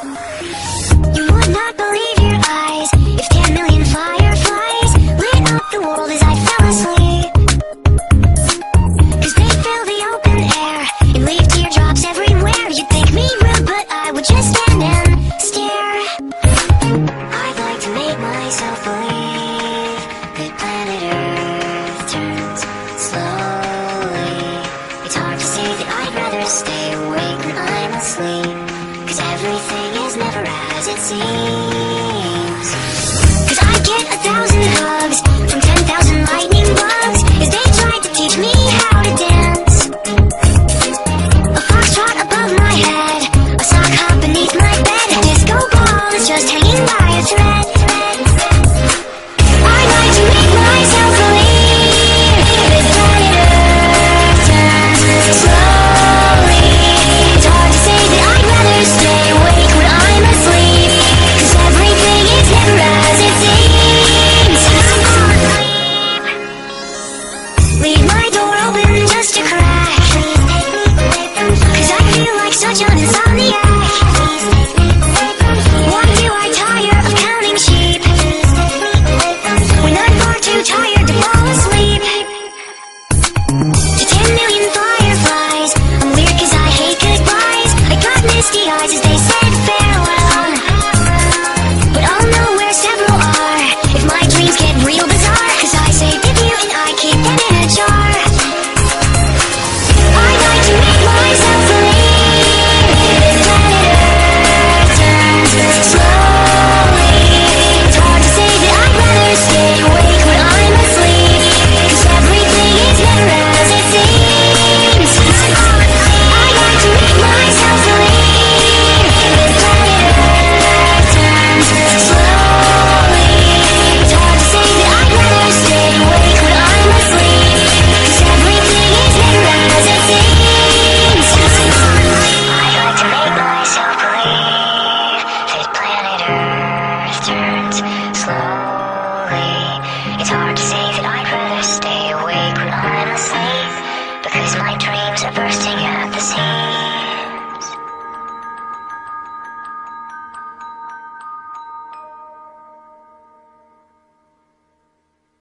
You would not believe your eyes if 10 million fireflies lit up the world as I fell asleep. 'Cause they fill the open air and leave teardrops everywhere. You'd think me rude, but I would just stand and stare. I'd like to make myself believe that planet Earth turns slowly. It's hard to say that I'd rather stay awake when I'm asleep, 'cause everything is never as it seems. 'Cause I get 1,000 hugs from 10,000 lightning bugs as they tried to teach me how to dance. A foxtrot above my head, a sock hop beneath my bed, a disco ball is just hanging by a thread. I'd like to make myself believe that planet Earth turns slowly. It's hard to say that I'd rather stay awake when I'm asleep, 'cause everything is never as it seems. Leave my door open just a crack, 'cause I feel like such an insomniac. Why do I tire of counting sheep when I'm far too tired to fall asleep? To 10 million fireflies, I'm weird 'cause I hate goodbyes. I got misty eyes as they said